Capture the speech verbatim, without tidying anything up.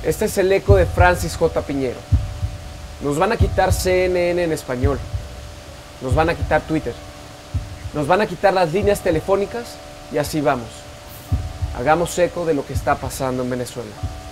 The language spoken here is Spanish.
Este es el eco de Francis J. Piñero. Nos van a quitar C N N en español. Nos van a quitar Twitter. Nos van a quitar las líneas telefónicas y así vamos. Hagamos eco de lo que está pasando en Venezuela.